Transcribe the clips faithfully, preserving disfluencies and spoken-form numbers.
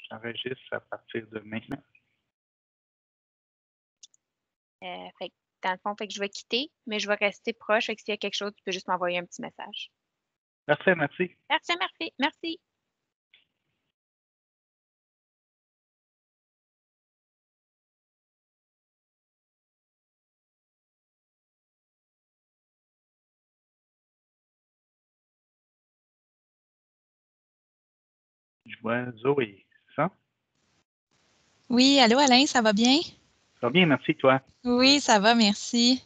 J'enregistre à partir de maintenant. Euh, fait que, dans le fond, fait que je vais quitter, mais je vais rester proche. Fait que s'il y a quelque chose, tu peux juste m'envoyer un petit message. Parfait, merci. Merci, merci, merci. Je vois Zoé, c'est ça? Oui, allô Alain, ça va bien? Ça va bien, merci, toi. Oui, ça va, merci.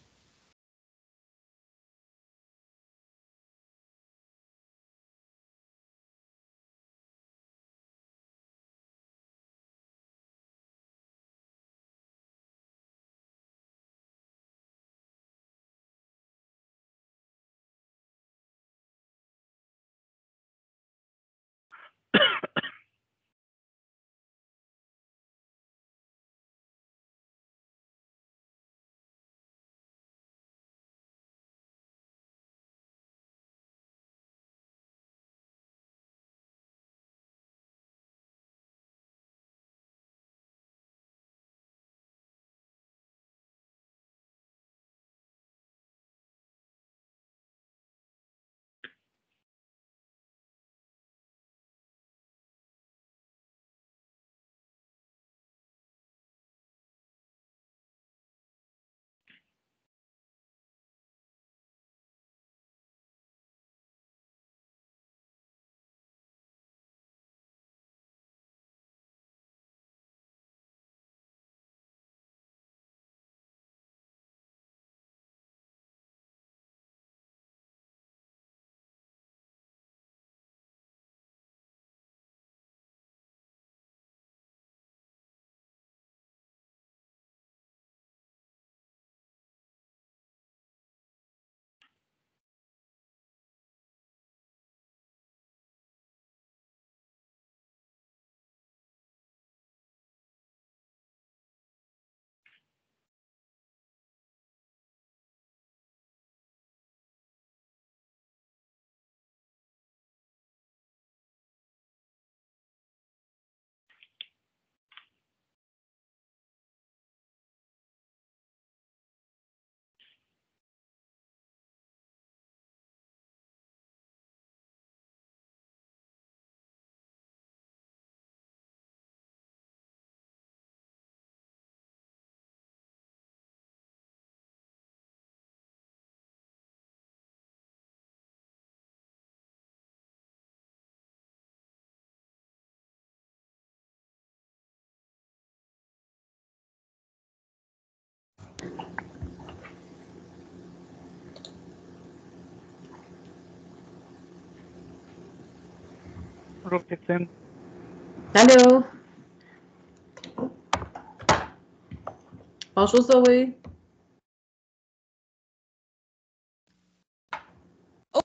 Bonjour, Christine. Allô? Bonjour, Zoé. Oh!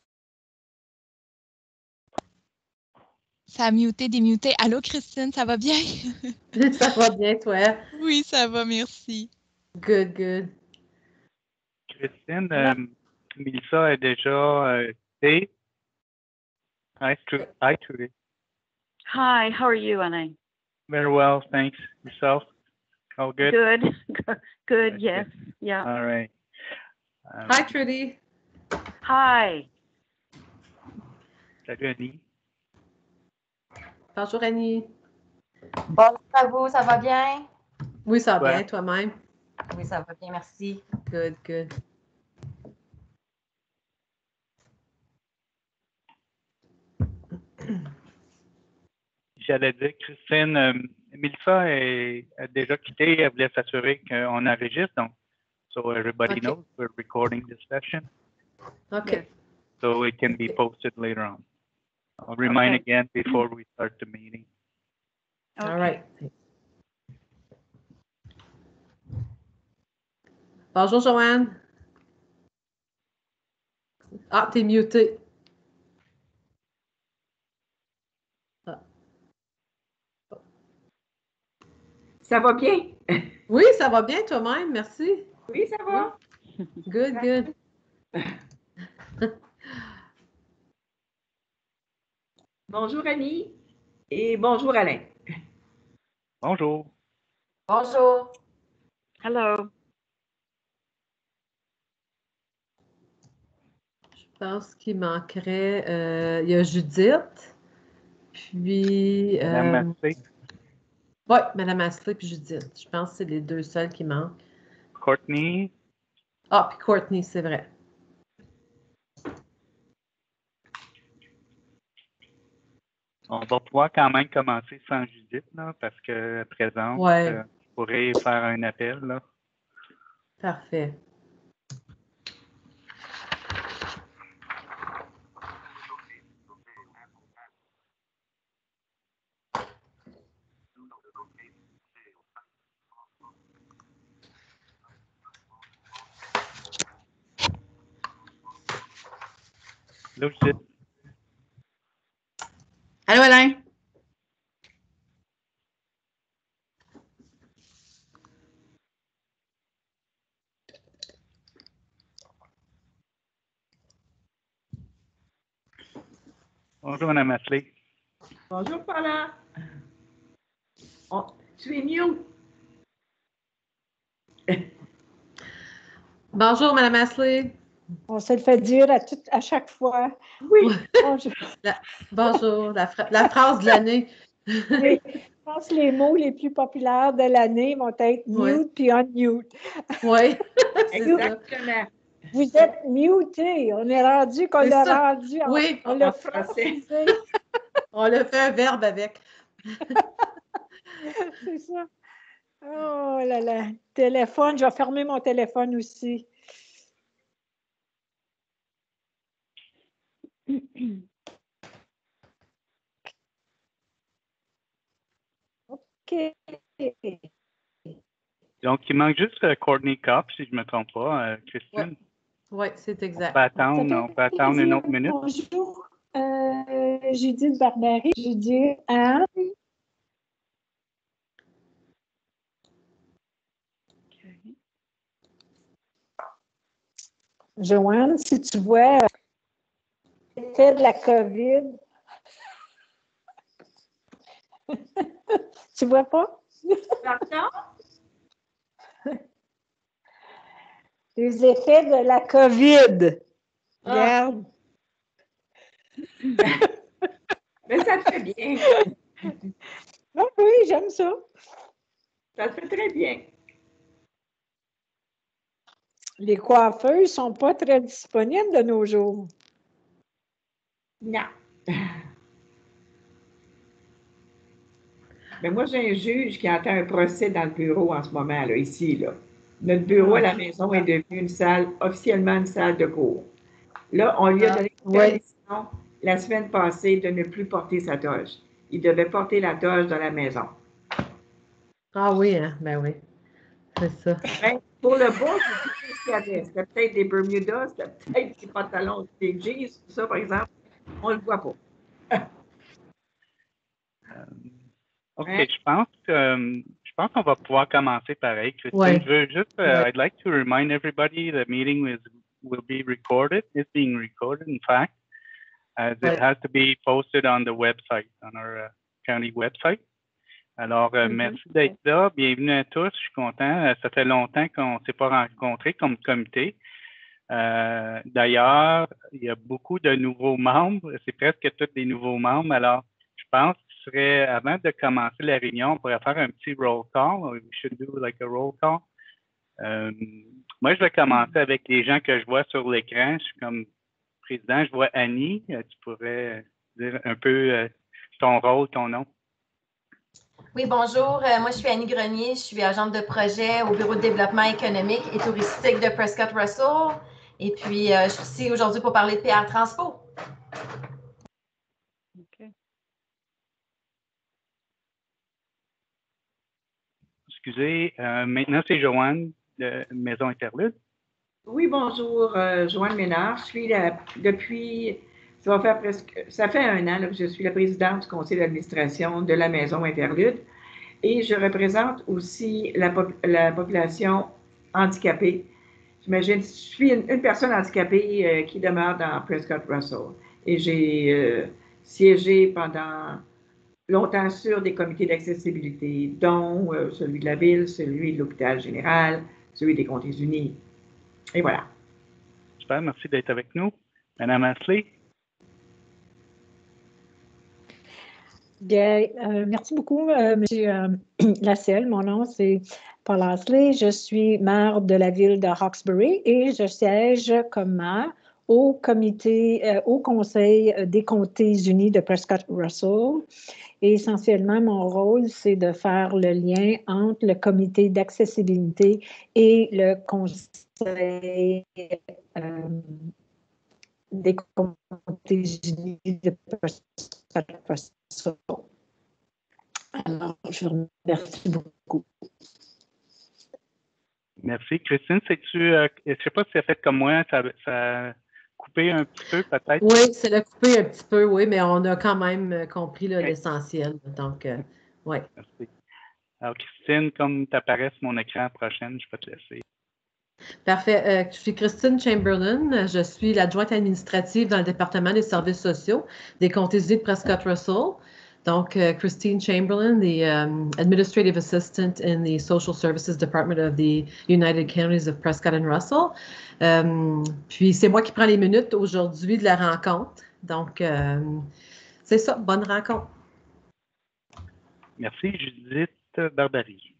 Ça a muté, démuté. Allô, Christine, ça va bien? Ça va bien, toi? Oui, ça va, merci. Good, good. Christine, euh, Mélissa est déjà euh, hey. Hi, Tru- hi, Trudy. Hi, how are you, Alain? Very well, thanks. Yourself? All good? Good, good, Good, yes, good. yeah. All right. Um, Hi, Trudy. Hi. Salut, Annie. Bonjour, Annie. Bonjour à vous, ça va bien? Oui, ça va Ouais. bien, toi-même? Oui, ça va bien, merci. Good, good. J'allais dire, Christine, euh, Mélissa est, a déjà quitté. Elle voulait s'assurer qu'on enregistre. Donc, so everybody Okay. knows we're recording this session. OK. Yes. So it can be Okay. posted later on. I'll remind Okay. again before we start the meeting. Okay. All right. Bonjour, Joanne. Ah, t'es muté. Ah. Ça va bien? Oui, ça va bien, toi-même, merci. Oui, ça va. Good, good. Bonjour Annie et bonjour Alain. Bonjour. Bonjour. Hello. Je pense qu'il manquerait, euh, il y a Judith, puis... Madame Euh, Massé. oui, Madame Astley puis Judith. Je pense que c'est les deux seuls qui manquent. Courtney. Ah, puis Courtney, c'est vrai. On va pouvoir quand même commencer sans Judith, là, parce que présente, Ouais. euh, je pourrais faire un appel, là. Parfait. Là, Judith. Allô, Alain? Bonjour, Madame Astley. Bonjour, Paula. Oh, tu es mute. Bonjour, Madame Astley. On se le fait dire à, tout, à chaque fois. Oui. Bonjour. La- bonjour, la, fra- la phrase de l'année. Oui, je pense que les mots les plus populaires de l'année vont être Ouais. mute puis unmute. Oui, c'est ça. Exactement. Vous êtes muté. On est rendu qu'on C'est l'a ça. rendu. en- Oui. On l'a En français. francisé. On le fait un verbe avec. C'est ça. Oh là là. Téléphone, je vais fermer mon téléphone aussi. OK. Donc, il manque juste euh, Courtney Kopp, si je ne me trompe pas, euh, Christine. Oui, c'est On exact. peut attendre, Ça on fait peut attendre une autre plaisir. minute. Bonjour, euh, Judith Barbery. Judith, Anne. Joanne, si tu vois l'effet de la COVID, tu vois pas? Pardon? Les effets de la COVID. Ah. Regarde. Mais ça te fait bien. Ah oui, j'aime ça. Ça te fait très bien. Les coiffeurs ne sont pas très disponibles de nos jours. Non. Mais moi, j'ai un juge qui entend un procès dans le bureau en ce moment, là, ici. Là. Notre bureau à la maison est devenu une salle, officiellement une salle de cours. Là, on lui a Ah, donné ouais. permission la semaine passée de ne plus porter sa toge. Il devait porter la toge dans la maison. Ah oui, hein? Ben oui. C'est ça. Ben, pour le bas, je sais pas ce qu'il y avait. C'était peut-être des Bermudas, c'était peut-être des pantalons, des jeans, tout ça, par exemple. On ne le voit pas. OK, Hein? je pense que euh, je pense qu'on va pouvoir commencer pareil. Christine, Ouais. je veux juste, uh, Ouais. I'd like to remind everybody the meeting is will be recorded. It's being recorded, in fact, as Ouais. it has to be posted on the website, on our uh, county website. Alors, euh, Mhm. merci d'être là. Bienvenue à tous. Je suis content. Euh, Ça fait longtemps qu'on ne s'est pas rencontrés comme comité. Euh, D'ailleurs, il y a beaucoup de nouveaux membres. C'est presque tous des nouveaux membres. Alors, je pense qu'il serait, avant de commencer la réunion, on pourrait faire un petit roll call. We should do like a roll call. Euh, moi, je vais commencer avec les gens que je vois sur l'écran. Je suis comme président. Je vois Annie. Euh, Tu pourrais dire un peu euh, ton rôle, ton nom. Oui, bonjour. Euh, moi, je suis Annie Grenier. Je suis agente de projet au Bureau de développement économique et touristique de Prescott Russell. Et puis, euh, je suis ici aujourd'hui pour parler de P R Transpo. OK. Excusez, euh, maintenant c'est Joanne de Maison Interlude. Oui, bonjour, euh, Joanne Ménard. Je suis la, depuis, ça va faire presque, ça fait un an là, que je suis la présidente du conseil d'administration de la Maison Interlude et je représente aussi la, pop- la population handicapée. J'imagine, je suis une, une personne handicapée euh, qui demeure dans Prescott Russell et j'ai euh, siégé pendant longtemps sur des comités d'accessibilité, dont euh, celui de la ville, celui de l'hôpital général, celui des Comtés unis. Et voilà. Super, merci d'être avec nous. Madame Ashley? Bien, euh, merci beaucoup, euh, Monsieur euh, Lasselle. Mon nom, c'est Paul Ashley. Je suis maire de la ville de Hawkesbury et je siège comme maire au comité, euh, au Conseil des Comtés unis de Prescott-Russell. Et essentiellement, mon rôle, c'est de faire le lien entre le comité d'accessibilité et le Conseil euh, des Comtés unis de Prescott-Russell. Alors, je vous remercie beaucoup. Merci. Christine, sais-tu, euh, je ne sais pas si ça fait comme moi, ça, ça a coupé un petit peu peut-être? Oui, ça l'a coupé un petit peu, oui, mais on a quand même compris là, Okay. l'essentiel. Donc, euh, oui. Merci. Alors, Christine, comme tu apparaît sur mon écran prochaine, je peux te laisser. Parfait. Euh, je suis Christine Chamberlain. Je suis l'adjointe administrative dans le département des services sociaux des Comtés unis de Prescott-Russell. Donc, uh, Christine Chamberlain, the um, Administrative Assistant in the Social Services Department of the United Counties of Prescott and Russell. Um, puis, c'est moi qui prends les minutes aujourd'hui de la rencontre. Donc, um, c'est ça, bonne rencontre. Merci, Judith Barbarie.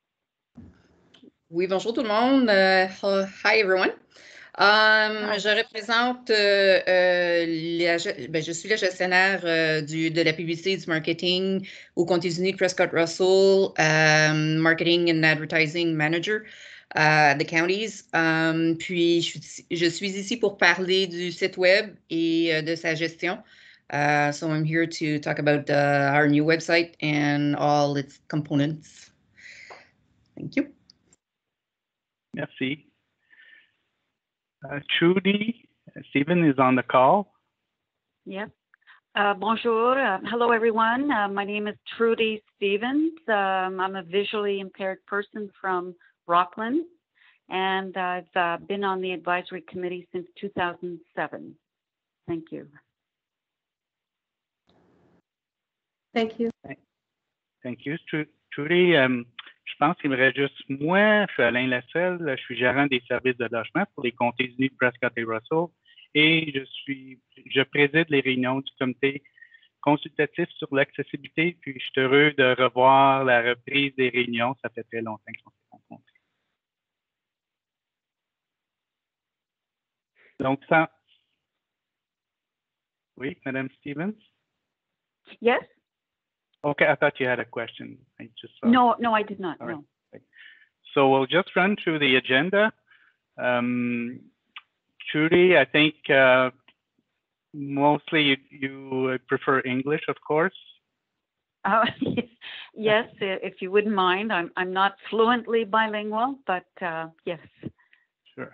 Oui, bonjour tout le monde. Uh, hi everyone. Um, je représente, euh, euh, la, ben, je suis la gestionnaire euh, du, de la publicité et du marketing au Comtés unis de Prescott-Russell, um, Marketing and Advertising Manager uh, the counties. Um, puis, je, je suis ici pour parler du site web et uh, de sa gestion. Uh, so I'm here to talk about uh, our new website and all its components. Thank you. Merci. Uh, Trudy, Stephen is on the call. Yep. Uh, bonjour. Uh, hello, everyone. Uh, my name is Trudy Stevens. Um, I'm a visually impaired person from Rockland, and I've uh, been on the advisory committee since two thousand seven. Thank you. Thank you. Thank you, Trudy. Um, je pense qu'il me reste juste moi. Je suis Alain Lasselle. Je suis gérant des services de logement pour les Comtés unis de Prescott et Russell. Et je suis, je préside les réunions du comité consultatif sur l'accessibilité. Puis je suis heureux de revoir la reprise des réunions. Ça fait très longtemps qu'on s'est rencontrés. Donc ça. Oui, Madame Stevens? Yes? Okay, I thought you had a question. I just saw. No, no, I did not. All no. right. So we'll just run through the agenda. Um, Trudy, I think uh, mostly you, you prefer English, of course. Uh, yes, if you wouldn't mind. I'm I'm not fluently bilingual, but uh, yes. Sure.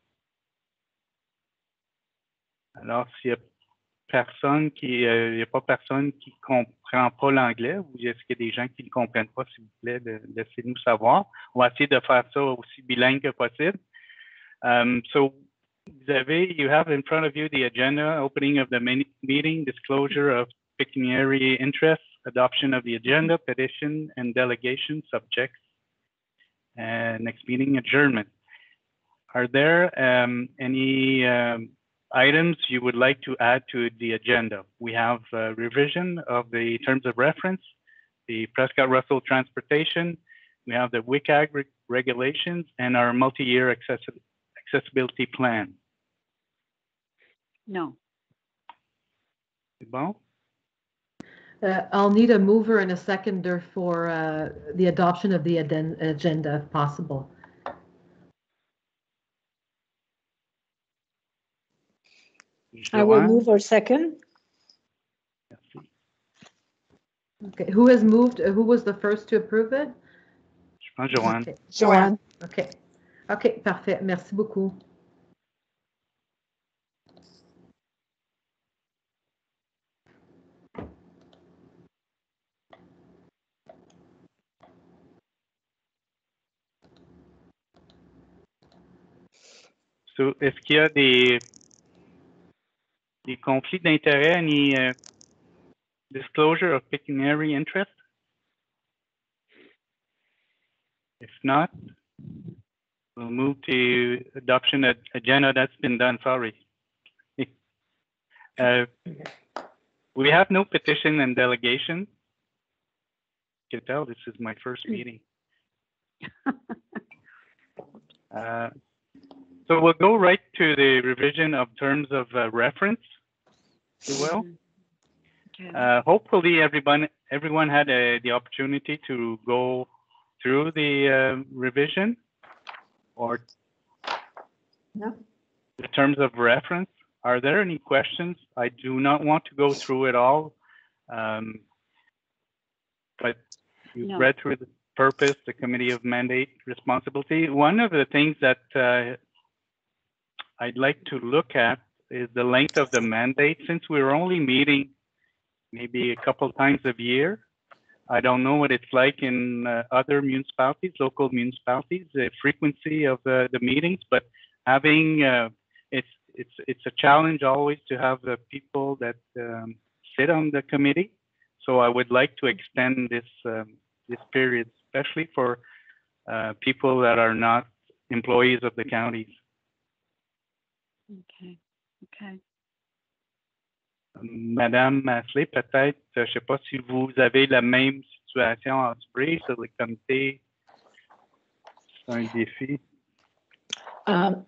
Alors, s'il y a personne qui, il euh, n'y a pas personne qui comprend pas l'anglais, ou est-ce qu'il y a des gens qui ne comprennent pas, s'il vous plaît, de, laissez-nous savoir. On va essayer de faire ça aussi bilingue que possible. Um, so, vous avez, you have in front of you the agenda, opening of the meeting, disclosure of pecuniary interests, adoption of the agenda, petition and delegation subjects, and next meeting adjournment. Are there um, any um, items you would like to add to the agenda? We have a revision of the terms of reference, the Prescott-Russell transportation, we have the W C A G re regulations, and our multi-year accessi accessibility plan. No. C'est bon? Uh, I'll need a mover and a seconder for uh, the adoption of the agenda, if possible. I will move or second. Merci. Okay, who has moved? Uh, who was the first to approve it? Je pense Joanne. Okay. Joanne. Okay. Okay, parfait. Merci beaucoup. So, est-ce qu'il y a des, des conflits d'intérêts ni euh, disclosure of pecuniary interest? If not, we'll move to adoption of agenda. That's been done, sorry. Uh, we have no petition and delegation. You can tell this is my first meeting. Uh, so we'll go right to the revision of terms of uh, reference, if you will. Okay. Uh, hopefully everyone everyone had uh, the opportunity to go through the uh, revision or No. the terms of reference. Are there any questions? I do not want to go through it all, um, but you've No. read through the purpose, the committee of mandate, responsibility. One of the things that uh, I'd like to look at is the length of the mandate. Since we're only meeting maybe a couple times a year, I don't know what it's like in uh, other municipalities, local municipalities, the frequency of uh, the meetings, but having uh, it's it's it's a challenge always to have the people that um, sit on the committee. So I would like to extend this um, this period, especially for uh, people that are not employees of the counties. Okay. Okay. Madame Masley, peut-être, je ne sais pas si vous avez la même situation en Osprey sur le comité. C'est un défi. Um,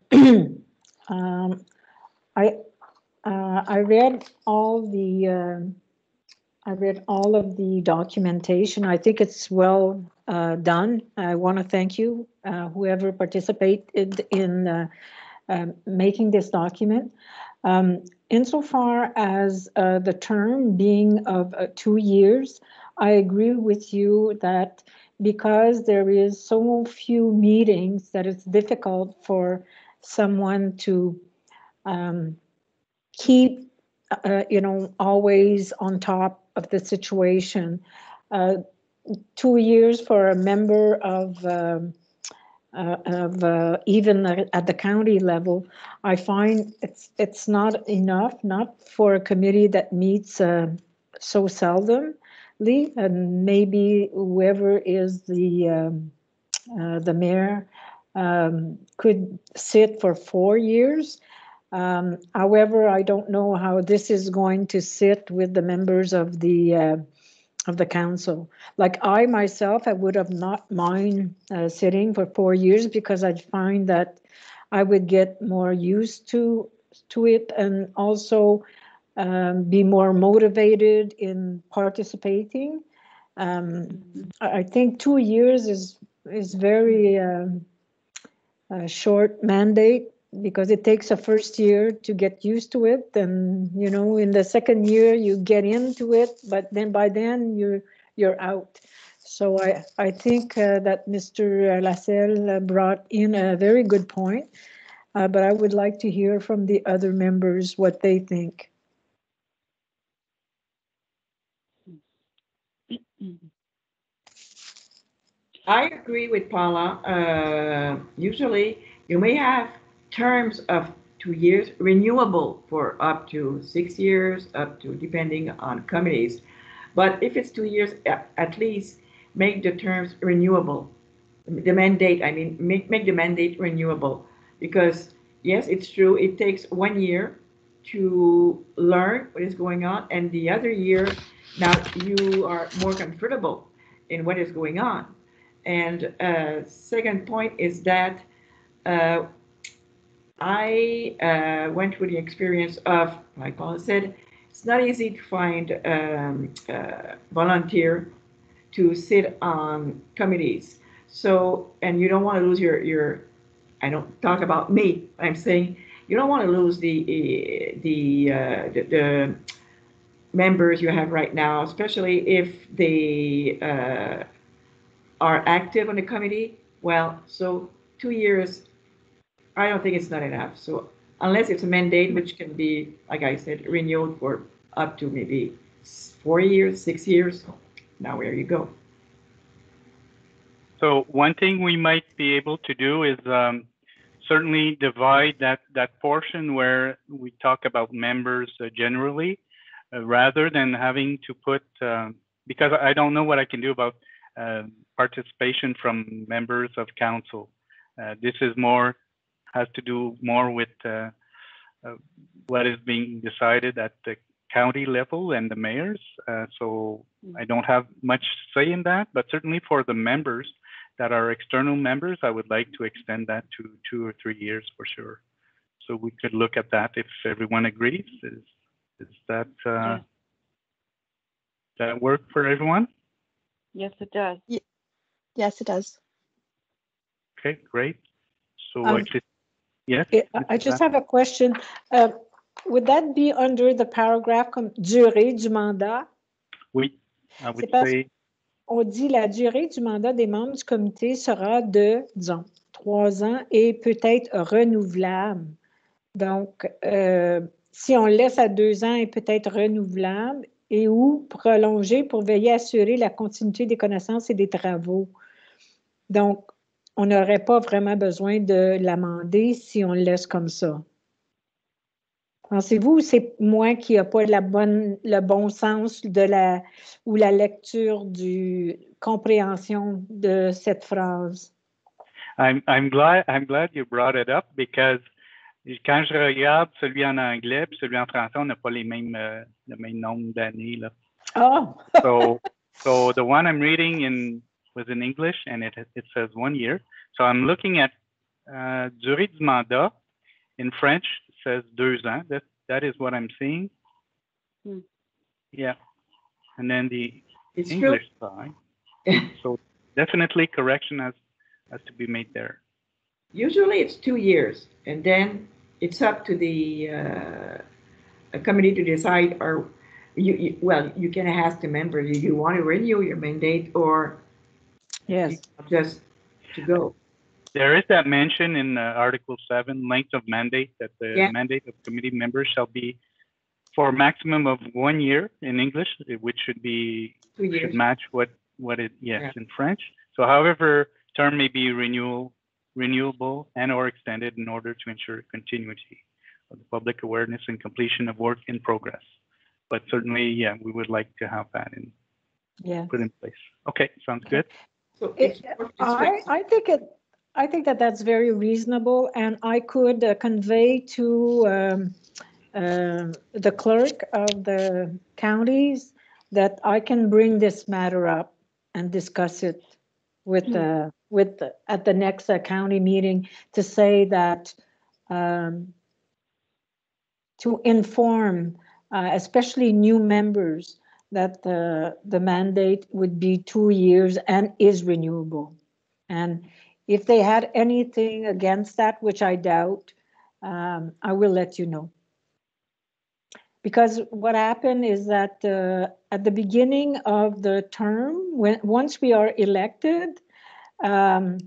um, I uh, I read all the uh, I read all of the documentation. I think it's well uh, done. I want to thank you, uh, whoever participated in uh, uh, making this document. Um, insofar as uh, the term being of uh, two years, I agree with you that because there is so few meetings that it's difficult for someone to um, keep, uh, you know, always on top of the situation. Uh, two years for a member of um, Uh, of uh, even at the county level, I find it's it's not enough, not for a committee that meets uh, so seldomly, and maybe whoever is the um, uh, the mayor um, could sit for four years. Um, however, I don't know how this is going to sit with the members of the uh, of the council. Like I myself, I would have not mind uh, sitting for four years because I'd find that I would get more used to to it and also um, be more motivated in participating. Um, I think two years is is very um, a short mandate because it takes a first year to get used to it, and you know, in the second year you get into it, but then by then you're you're out. So I I think uh, that Mister Lascelles brought in a very good point, uh, but I would like to hear from the other members what they think. I agree with Paula. Uh, usually you may have terms of two years, renewable for up to six years, up to depending on committees. But if it's two years, at least make the terms renewable. The mandate, I mean, make, make the mandate renewable. Because yes, it's true, it takes one year to learn what is going on, and the other year, now you are more comfortable in what is going on. And uh, second point is that uh, I uh, went through the experience of, like Paula said, it's not easy to find um, uh, volunteer to sit on committees. So, and you don't want to lose your, your, I don't talk about me, I'm saying you don't want to lose the, the, uh, the, the members you have right now, especially if they uh, are active on the committee. Well, so two years, I don't think it's not enough. So unless it's a mandate, which can be, like I said, renewed for up to maybe four years, six years, now where you go. So one thing we might be able to do is um, certainly divide that, that portion where we talk about members uh, generally. uh, rather than having to put, um, because I don't know what I can do about uh, participation from members of council. Uh, this is more, has to do more with uh, uh, what is being decided at the county level and the mayors. Uh, so I don't have much say in that, but certainly for the members that are external members, I would like to extend that to two or three years for sure. So we could look at that if everyone agrees. Is, is that, uh, Yeah. that work for everyone? Yes, it does. Yes, it does. Okay, great. So Um, actually, yes. I I just have a question. Uh, would that be under the paragraph comme durée du mandat? Oui, I would C'est parce say, qu'on dit la durée du mandat des membres du comité sera de, disons, trois ans et peut-être renouvelable. Donc, euh, si on laisse à deux ans et peut-être renouvelable et ou prolongé pour veiller à assurer la continuité des connaissances et des travaux. Donc, on n'aurait pas vraiment besoin de l'amender si on le laisse comme ça. Pensez-vous, c'est moi qui n'ai pas la bonne, le bon sens de la, ou la lecture du compréhension de cette phrase? I'm, I'm glad, I'm glad you brought it up because quand je regarde celui en anglais et celui en français, on n'a pas les mêmes, euh, le même nombre d'années, là. Oh! so, so the one I'm reading in was in English and it, it says one year. So I'm looking at uh, durée du mandat. In French, it says deux ans. That, that is what I'm seeing. Hmm. Yeah. And then the It's English side. So definitely correction has, has to be made there. Usually it's two years, and then it's up to the uh, a committee to decide, or you, you well, you can ask the member, do you want to renew your mandate or Yes. just to go? There is that mention in uh, Article seven, length of mandate, that the Yeah. mandate of committee members shall be for a maximum of one year in English, which should be Two should years. match what what it yes Yeah. in French. So, however, term may be renewal, renewable and or extended in order to ensure continuity of the public awareness and completion of work in progress. But certainly, yeah, we would like to have that in Yeah. put in place. Okay, sounds good. So It, it's more I, discretion. I think it, I think that that's very reasonable, and I could uh, convey to um, uh, the clerk of the counties that I can bring this matter up and discuss it with uh, with the, at the next uh, county meeting to say that um, to inform, uh, especially new members, that the the mandate would be two years and is renewable. And if they had anything against that, which I doubt, um, I will let you know. Because what happened is that uh, at the beginning of the term, when once we are elected, um,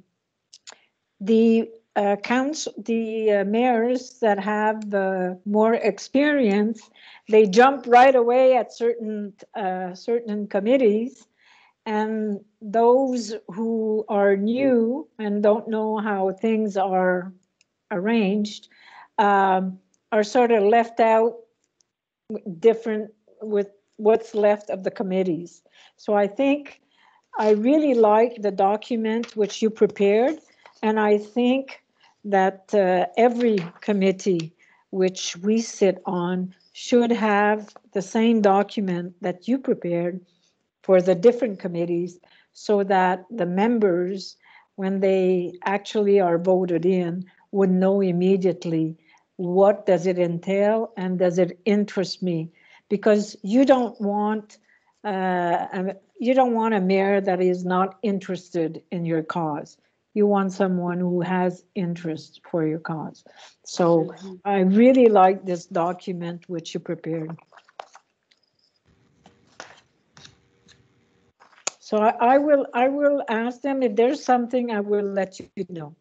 the uh, council, the uh, mayors that have uh, more experience, they jump right away at certain uh, certain committees. And those who are new and don't know how things are arranged um, are sort of left out different with what's left of the committees. So I think I really like the document which you prepared, and I think that uh, every committee which we sit on should have the same document that you prepared for the different committees, so that the members, when they actually are voted in, would know immediately what does it entail and does it interest me? Because you don't want uh, a, you don't want a mayor that is not interested in your cause. You want someone who has interest for your cause. So mm-hmm. I really like this document which you prepared. So I, I will I will ask them if there's something, I will let you know.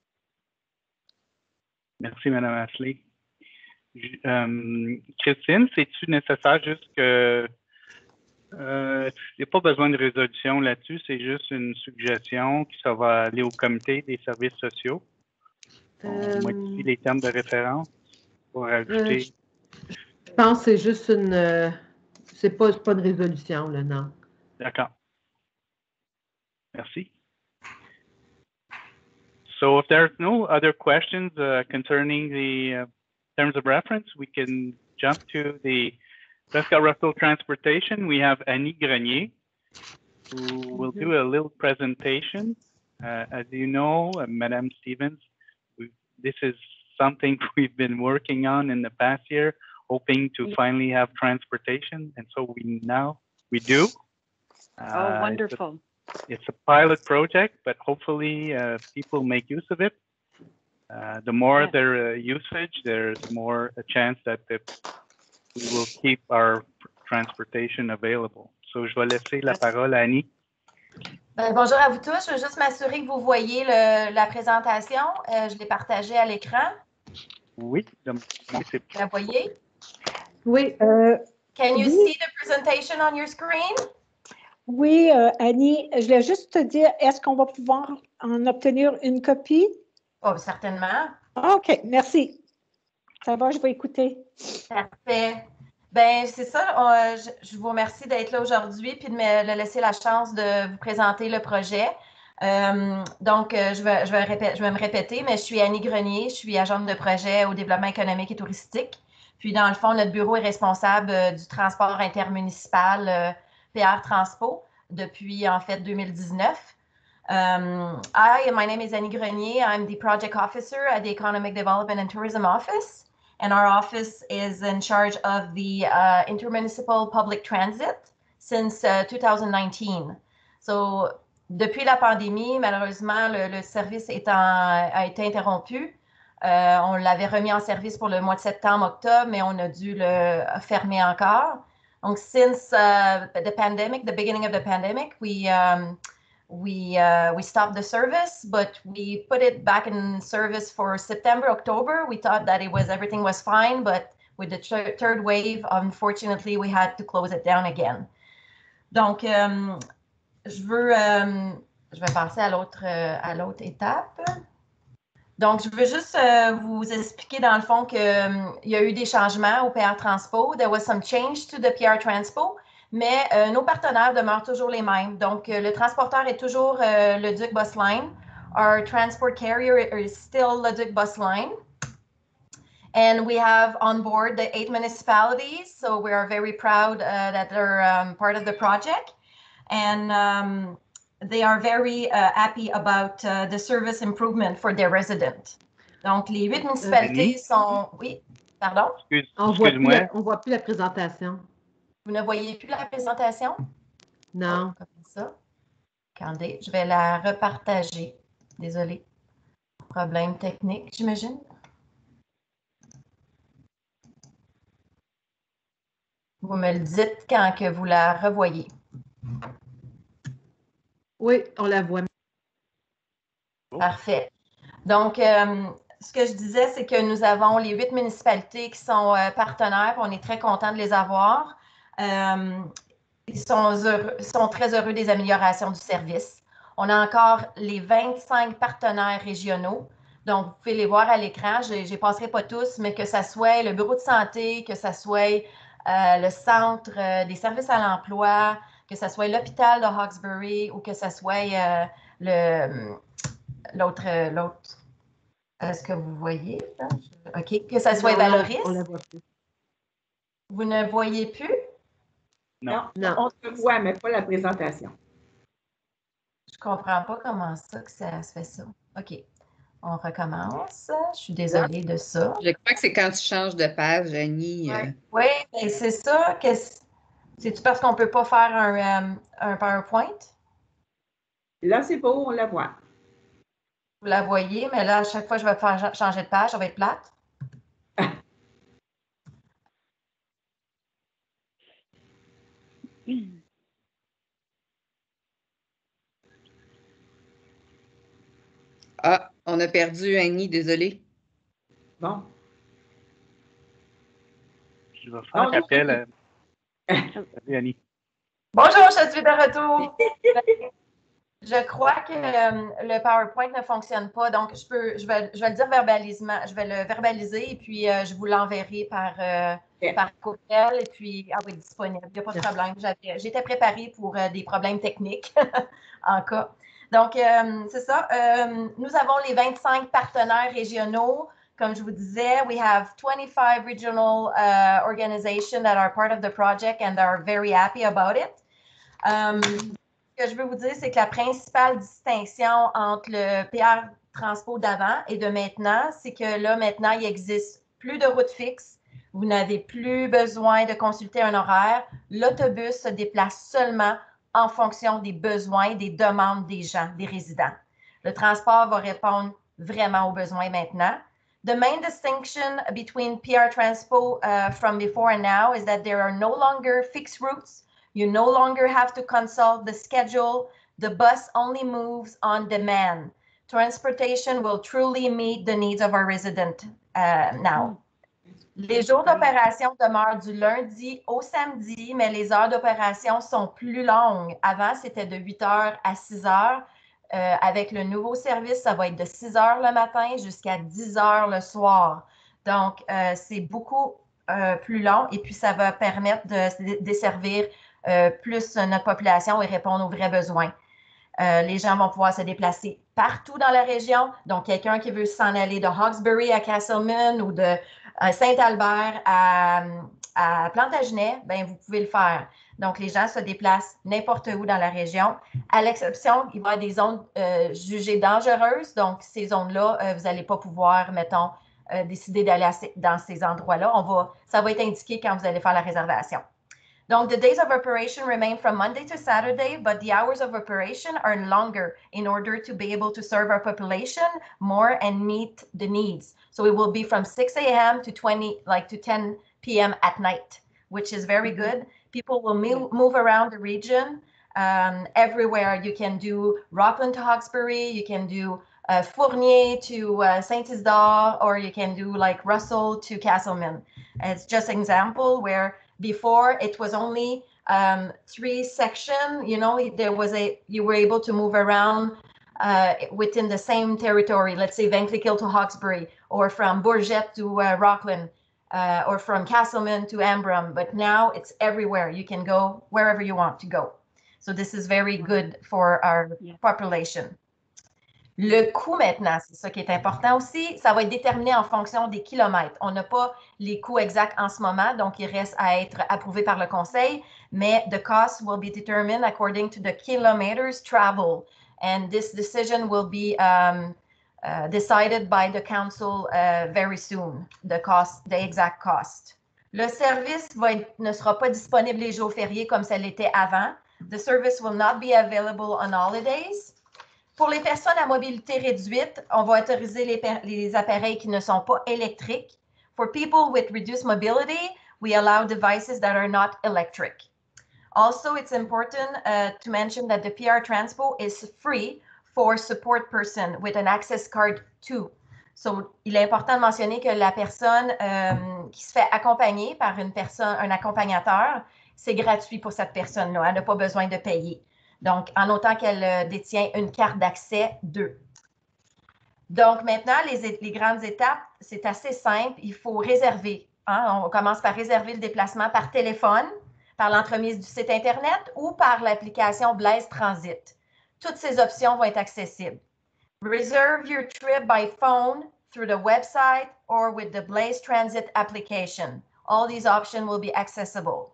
Merci, Madame Ashley. Euh, Christine, c'est-tu nécessaire juste que euh, il n'y a pas besoin de résolution là-dessus, c'est juste une suggestion que ça va aller au comité des services sociaux. Euh, On modifie les termes de référence pour ajouter. Euh, je pense que c'est juste une, c'est pas, pas une résolution, là, non. D'accord. Merci. So if there's no other questions uh, concerning the uh, terms of reference, we can jump to the Prescott Russell Transportation. We have Annie Grenier, who will do a little presentation. Uh, as you know, uh, Madame Stevens, we, this is something we've been working on in the past year, hoping to finally have transportation, and so we now we do. Uh, Oh, wonderful. It's a, it's a pilot project, but hopefully uh, people make use of it. Uh, the more Yeah. their uh, usage, there's more a chance that the, we will keep our transportation available. So je vais laisser la parole à Annie. Ben, bonjour à vous tous. Je veux juste m'assurer que vous voyez le, la présentation. Euh, je l'ai partagée à l'écran. Oui, donc, oui, c'est Vous la voyez? Oui. Euh, Can you oui. see the presentation on your screen? Oui, euh, Annie, je voulais juste te dire, est-ce qu'on va pouvoir en obtenir une copie? Oh, certainement. OK, merci. Ça va, je vais écouter. Parfait. Ben c'est ça. On, je, je vous remercie d'être là aujourd'hui puis de me de laisser la chance de vous présenter le projet. Euh, donc, euh, je, vais, je, vais répéter, je vais me répéter, mais je suis Annie Grenier, je suis agente de projet au développement économique et touristique. Puis, dans le fond, notre bureau est responsable euh, du transport intermunicipal euh, P R Transpo depuis, en fait, deux mille dix-neuf. Um, I, my name is Annie Grenier. I'm the project officer at the Economic Development and Tourism Office. And our office is in charge of the uh, intermunicipal public transit since uh, two thousand nineteen. So, depuis la pandémie, malheureusement, le, le service étant, a été interrompu. Euh, on l'avait remis en service pour le mois de septembre-octobre, mais on a dû le fermer encore. Donc, since uh, the pandemic, the beginning of the pandemic, we um, we uh, we stopped the service, but we put it back in service for September, October. We thought that it was everything was fine, but with the third wave, unfortunately, we had to close it down again. Donc, um, je veux, um, je vais passer à l'autre euh, à l'autre étape. Donc, je veux juste euh, vous expliquer dans le fond qu'il um, y a eu des changements au P R Transpo. There was some change to the P R Transpo. Mais euh, nos partenaires demeurent toujours les mêmes. Donc, euh, le transporteur est toujours euh, le Duc Bus Line. Our transport carrier is still the Duc Bus Line. And we have on board the eight municipalities. So we are very proud uh, that they're um, part of the project. And um, they are very uh, happy about uh, the service improvement for their residents. Donc, les huit municipalités sont... Oui, pardon? Excuse, On voit excuse-moi. plus, on voit plus la présentation. Vous ne voyez plus la présentation? Non. Comme ça. Attendez, je vais la repartager. Désolée. Problème technique, j'imagine. Vous me le dites quand que vous la revoyez. Oui, on la voit. Parfait. Donc, euh, ce que je disais, c'est que nous avons les huit municipalités qui sont euh, partenaires. On est très contents de les avoir. Euh, ils sont, heureux, sont très heureux des améliorations du service. On a encore les vingt-cinq partenaires régionaux. Donc, vous pouvez les voir à l'écran. Je ne les passerai pas tous, mais que ce soit le bureau de santé, que ce soit euh, le centre euh, des services à l'emploi, que ce soit l'hôpital de Hawkesbury ou que ce soit euh, le, l'autre, l'autre. Est-ce que vous voyez? Ça? OK. Que ce soit Valoris. On la voit plus. Vous ne voyez plus? Non. non. On se voit, mais pas la présentation. Je ne comprends pas comment ça que ça se fait ça. OK. On recommence. Je suis désolée de ça. Je crois que c'est quand tu changes de page, Annie. Oui, euh... oui, ben c'est ça. Que c'est-tu parce qu'on ne peut pas faire un, um, un PowerPoint? Là, c'est beau, on la voit. Vous la voyez, mais là, à chaque fois que je vais faire changer de page, ça va être plate. Ah, on a perdu Annie, désolée. Bon. Je vais faire un appel à... Salut, Annie. Bonjour, je suis de retour. Je crois que euh, le PowerPoint ne fonctionne pas, donc je peux, je vais, je vais le dire verbalisement, je vais le verbaliser et puis euh, je vous l'enverrai par, euh, euh, par courriel et puis, ah oui, disponible. Il n'y a pas de problème. J'étais préparée pour euh, des problèmes techniques en cas. Donc, euh, c'est ça. Euh, nous avons les vingt-cinq partenaires régionaux. Comme je vous disais, we have twenty-five regional uh, organizations that are part of the project and are very happy about it. Um, ce que je veux vous dire, c'est que la principale distinction entre le P R Transpo d'avant et de maintenant, c'est que là, maintenant, il existe plus de routes fixes. Vous n'avez plus besoin de consulter un horaire. L'autobus se déplace seulement en fonction des besoins, des demandes des gens, des résidents. Le transport va répondre vraiment aux besoins maintenant. The main distinction between P R Transpo uh, from before and now is that there are no longer fixed routes. You no longer have to consult the schedule. The bus only moves on demand. Transportation will truly meet the needs of our residents uh, now. Les jours d'opération demeurent du lundi au samedi, mais les heures d'opération sont plus longues. Avant, c'était de huit heures à six heures. Euh, avec le nouveau service, ça va être de six heures le matin jusqu'à dix heures le soir. Donc, euh, c'est beaucoup euh, plus long et puis ça va permettre de desservir euh, plus notre population et répondre aux vrais besoins. Euh, les gens vont pouvoir se déplacer partout dans la région. Donc, quelqu'un qui veut s'en aller de Hawkesbury à Castleman ou de euh, Saint-Albert à, à Plantagenet, ben, vous pouvez le faire. Donc, les gens se déplacent n'importe où dans la région, à l'exception, il va y avoir des zones euh, jugées dangereuses. Donc, ces zones-là, euh, vous n'allez pas pouvoir, mettons, euh, décider d'aller dans ces endroits-là. On va, ça va être indiqué quand vous allez faire la réservation. Donc, the days of operation remain from Monday to Saturday, but the hours of operation are longer in order to be able to serve our population more and meet the needs. So it will be from six a m to twenty, like to ten p m at night, which is very good. People will move, move around the region um, everywhere. You can do Rockland to Hawkesbury, you can do uh, Fournier to uh, Saint-Isidore, or you can do like Russell to Castleman. It's just an example where before it was only um, three sections, you know, there was a, you were able to move around uh, within the same territory, let's say Van Cleekil to Hawkesbury, or from Bourget to uh, Rockland. Uh, or from Castleman to Ambram, but now it's everywhere. You can go wherever you want to go. So this is very good for our yeah. population. Le coût maintenant, c'est ça qui est important aussi, ça va être déterminé en fonction des kilomètres. On n'a pas les coûts exacts en ce moment, donc il reste à être approuvé par le conseil, mais the cost will be determined according to the kilometers travel. And this decision will be um, Uh, decided by the council uh, very soon, the cost, the exact cost. Le service va être, ne sera pas disponible les jours fériés comme ça l'était avant. The service will not be available on holidays. Pour les personnes à mobilité réduite, on va autoriser les, les appareils qui ne sont pas électriques. For people with reduced mobility, we allow devices that are not electric. Also, it's important uh, to mention that the P R Transpo is free for support person with an access card too. So, il est important de mentionner que la personne euh, qui se fait accompagner par une personne, un accompagnateur, c'est gratuit pour cette personne-là. Elle n'a pas besoin de payer. Donc, en autant qu'elle euh, détient une carte d'accès deux. Donc, maintenant, les, les grandes étapes, c'est assez simple. Il faut réserver. Hein? On commence par réserver le déplacement par téléphone, par l'entremise du site Internet ou par l'application Blaze Transit. Toutes ces options vont être accessibles. Reserve your trip by phone through the website or with the Blaze Transit application. All these options will be accessible.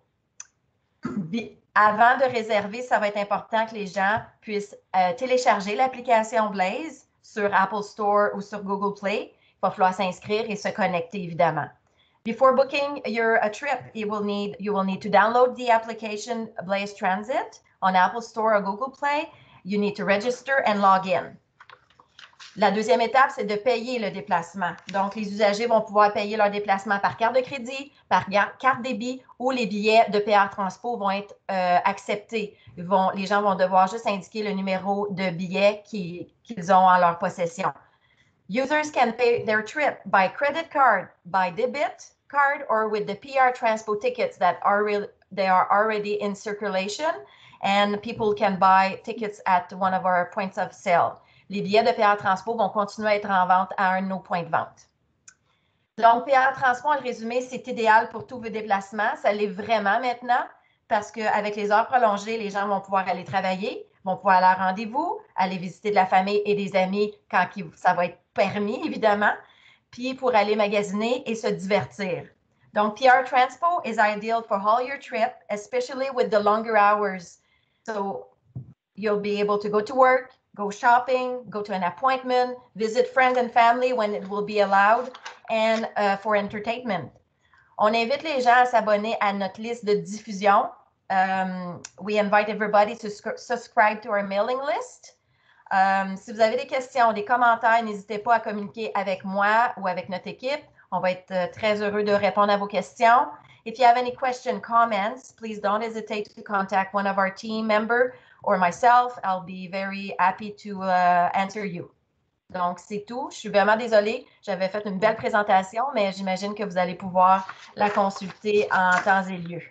Avant de réserver, ça va être important que les gens puissent euh, télécharger l'application Blaze sur Apple Store ou sur Google Play. Il va falloir s'inscrire et se connecter, évidemment. Before booking your a trip, you will need, you will need to download the application Blaze Transit on Apple Store or Google Play. You need to register and log in. La deuxième étape, c'est de payer le déplacement. Donc, les usagers vont pouvoir payer leur déplacement par carte de crédit, par carte débit ou les billets de P R Transpo vont être euh, acceptés. Ils vont, les gens vont devoir juste indiquer le numéro de billet qu'ils qu'ils ont en leur possession. Users can pay their trip by credit card, by debit card, or with the P R Transpo tickets that are, real, they are already in circulation. And people can buy tickets at one of our points of sale. Les billets de P R Transpo vont continuer à être en vente à un de nos points de vente. Donc, P R Transpo, le résumé, c'est idéal pour tous vos déplacements. Ça l'est vraiment maintenant parce qu'avec les heures prolongées, les gens vont pouvoir aller travailler, vont pouvoir aller à rendez-vous, aller visiter de la famille et des amis quand ça va être permis, évidemment, puis pour aller magasiner et se divertir. Donc, P R Transpo is ideal for all your trip, especially with the longer hours. So, you'll be able to go to work, go shopping, go to an appointment, visit friends and family when it will be allowed, and uh, for entertainment. On invite les gens à s'abonner à notre liste de diffusion. Um, we invite everybody to subscribe to our mailing list. Um, si vous avez des questions, des commentaires, n'hésitez pas à communiquer avec moi ou avec notre équipe. On va être uh, très heureux de répondre à vos questions. If you have any questions, comments, please don't hesitate to contact one of our team members or myself. I'll be very happy to uh, answer you. Donc, c'est tout. Je suis vraiment désolée. J'avais fait une belle présentation, mais j'imagine que vous allez pouvoir la consulter en temps et lieu.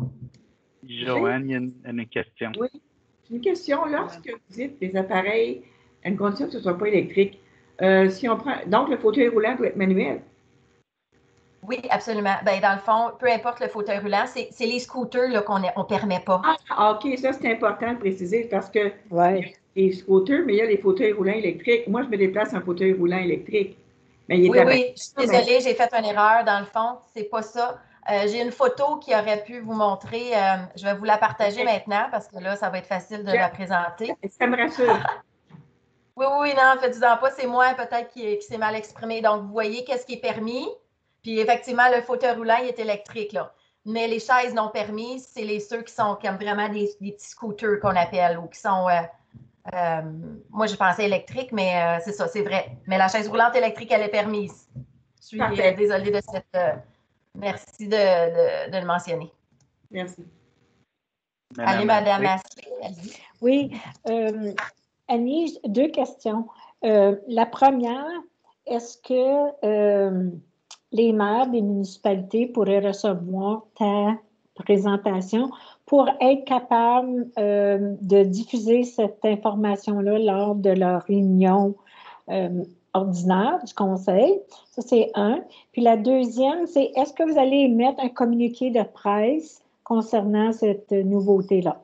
Joanne, il y a une, une question. Oui, une question. Lorsque vous dites des appareils, à une condition que ce ne soit pas électrique, euh, si on prend, donc le fauteuil roulant doit être manuel? Oui, absolument. Ben, dans le fond, peu importe le fauteuil roulant, c'est les scooters qu'on ne permet pas. Ah, OK, ça c'est important de préciser parce que ouais. les scooters, mais il y a les fauteuils roulants électriques. Moi, je me déplace en fauteuil roulant électrique. Mais il est oui, oui, je suis désolée, j'ai fait une erreur. Dans le fond, c'est pas ça. Euh, j'ai une photo qui aurait pu vous montrer. Euh, je vais vous la partager okay. maintenant parce que là, ça va être facile de yeah. la présenter. Ça me rassure. Oui, oui, non, faites-en pas. C'est moi peut-être qui, qui s'est mal exprimé. Donc, vous voyez qu'est-ce qui est permis. Puis, effectivement, le fauteuil roulant, il est électrique, là. Mais les chaises non permises, c'est les ceux qui sont comme vraiment des, des petits scooters qu'on appelle ou qui sont... Euh, euh, moi, je pensais électrique, mais euh, c'est ça, c'est vrai. Mais la chaise roulante électrique, elle est permise. Je suis euh, désolée de cette... Euh, merci de, de, de le mentionner. Merci. Madame Allez, Madame Ashley. Oui. Euh, Annie, deux questions. Euh, la première, est-ce que euh, les maires des municipalités pourraient recevoir ta présentation pour être capables euh, de diffuser cette information-là lors de leur réunion euh, ordinaire du conseil? Ça, c'est un. Puis la deuxième, c'est est-ce que vous allez émettre un communiqué de presse concernant cette nouveauté-là?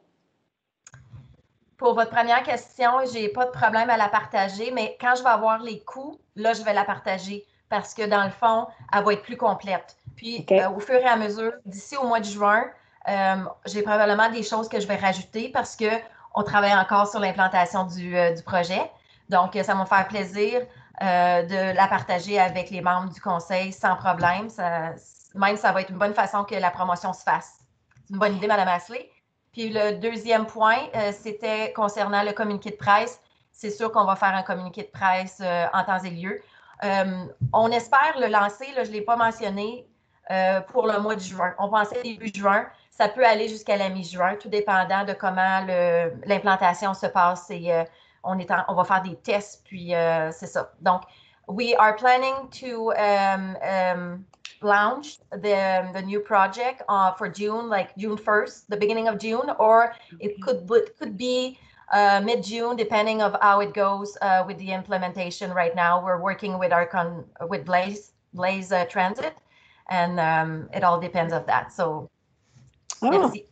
Pour votre première question, je n'ai pas de problème à la partager, mais quand je vais avoir les coûts, là, je vais la partager parce que dans le fond, elle va être plus complète. Puis, okay. euh, au fur et à mesure, d'ici au mois de juin, euh, j'ai probablement des choses que je vais rajouter parce qu'on travaille encore sur l'implantation du, euh, du projet. Donc, ça va me faire plaisir euh, de la partager avec les membres du conseil sans problème. Ça, même, ça va être une bonne façon que la promotion se fasse. C'est une bonne idée, Mme Ashley. Puis le deuxième point, euh, c'était concernant le communiqué de presse. C'est sûr qu'on va faire un communiqué de presse euh, en temps et lieu. Euh, on espère le lancer, là, je ne l'ai pas mentionné, euh, pour le mois de juin. On pensait début juin. Ça peut aller jusqu'à la mi-juin, tout dépendant de comment l'implantation se passe. Et, euh, on, est en, on va faire des tests, puis euh, c'est ça. Donc, we are planning to um, um, launch the, the new project uh, for June, like June first, the beginning of June, or it could, it could be uh, mid-June, depending of how it goes uh, with the implementation right now. We're working with our con with Blaze, Blaze uh, Transit, and um, it all depends of that. So, oh. merci.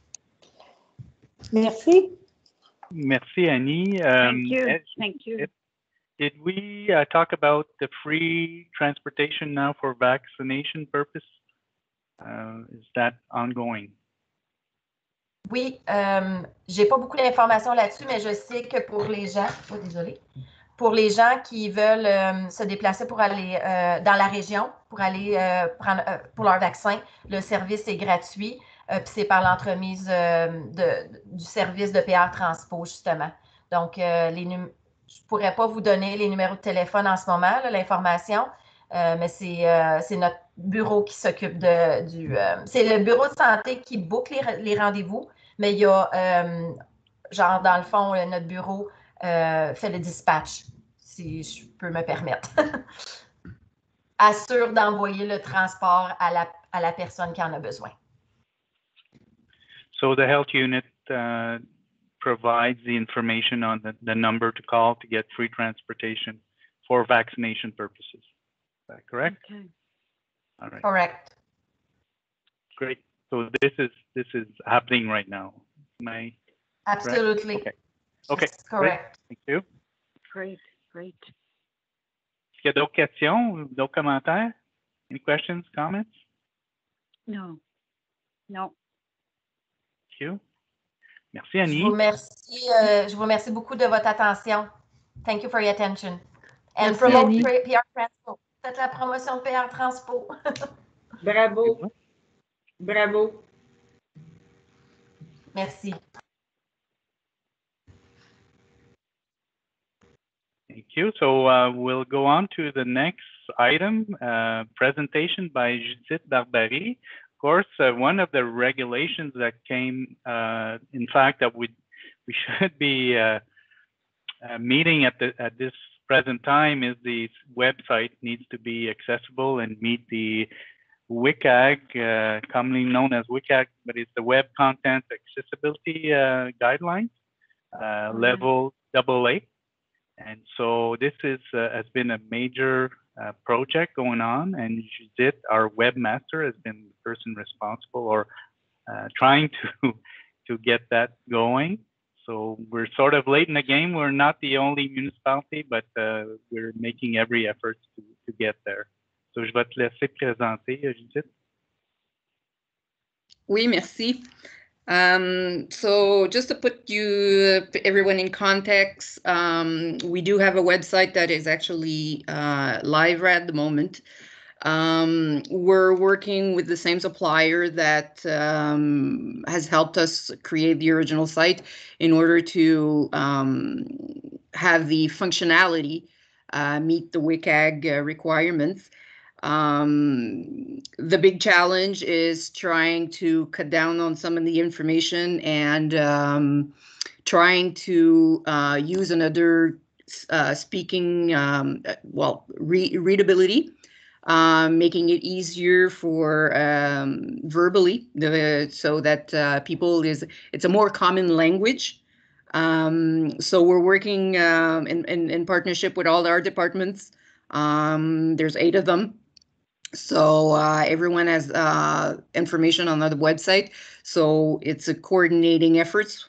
Merci. Merci, Annie. Um, Thank you. Thank you. Did we uh, talk about the free transportation now for vaccination purpose? Uh, is that ongoing? Oui, euh, j'ai pas beaucoup d'informations là-dessus, mais je sais que pour les gens, oh, désolé, pour les gens qui veulent euh, se déplacer pour aller euh, dans la région, pour aller euh, prendre euh, pour leur vaccin, le service est gratuit, euh, puis c'est par l'entremise euh, de, du service de P R Transpo, justement. Donc, euh, les numéros. Je ne pourrais pas vous donner les numéros de téléphone en ce moment, l'information, euh, mais c'est euh, notre bureau qui s'occupe de, du... Euh, c'est le bureau de santé qui book les, les rendez-vous, mais il y a, euh, genre, dans le fond, notre bureau euh, fait le dispatch, si je peux me permettre. Assure d'envoyer le transport à la, à la personne qui en a besoin. So the health unit... Uh... provides the information on the, the number to call to get free transportation for vaccination purposes. Is that correct? Okay. All right. Correct. Great. So this is this is happening right now. Am I Absolutely. correct? Okay. Okay. That's correct. Great. Thank you. Great, great. Est-ce qu'il y a d'autres questions ou d'autres commentaires? Any questions, comments? No, no. Thank you. Merci, Je Annie. vous remercie, euh, je vous remercie beaucoup de votre attention. Thank you for your attention. And Merci, promote Annie. P R Transpo. Faites la promotion de P R Transpo. Bravo. Bravo. Merci. Thank you. So uh, we'll go on to the next item, uh, presentation by Judith Barbery. Of course, uh, one of the regulations that came, uh, in fact, that we we should be uh, uh, meeting at the at this present time is the website needs to be accessible and meet the W C A G, uh, commonly known as W C A G, but it's the Web Content Accessibility uh, Guidelines, uh, Mhm. level double A. And so this is uh, has been a major uh, project going on, and Judith, our webmaster, has been the person responsible or uh, trying to to get that going. So we're sort of late in the game. We're not the only municipality, but uh, we're making every effort to, to get there. So je vais te laisser présenter, Judith. Oui, merci. Um, so just to put you, everyone in context, um, we do have a website that is actually uh, live at the moment. Um, we're working with the same supplier that um, has helped us create the original site in order to um, have the functionality uh, meet the W C A G uh, requirements. Um, the big challenge is trying to cut down on some of the information and um, trying to uh, use another uh, speaking, um, well, re readability, um, making it easier for um, verbally, the, so that uh, people is, it's a more common language. Um, so we're working um, in, in, in partnership with all our departments. Um, there's eight of them. So uh, everyone has uh, information on the website. So it's a coordinating efforts.